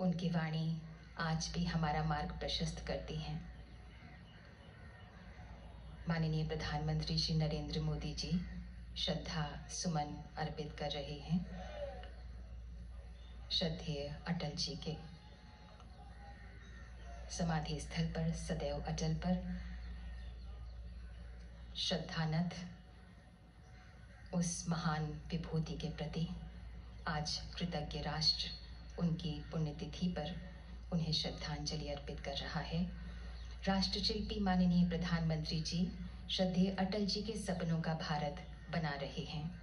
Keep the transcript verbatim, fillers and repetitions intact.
उनकी वाणी आज भी हमारा मार्ग प्रशस्त करती हैं। माननीय प्रधानमंत्री श्री नरेंद्र मोदी जी श्रद्धा सुमन अर्पित कर रहे हैं श्रद्धेय अटल जी के समाधि स्थल पर, सदैव अटल पर। श्रद्धानथ उस महान विभूति के प्रति आज कृतज्ञ राष्ट्र उनकी पुण्यतिथि पर उन्हें श्रद्धांजलि अर्पित कर रहा है। राष्ट्रशिल्पी माननीय प्रधानमंत्री जी श्रद्धेय अटल जी के सपनों का भारत बना रहे हैं।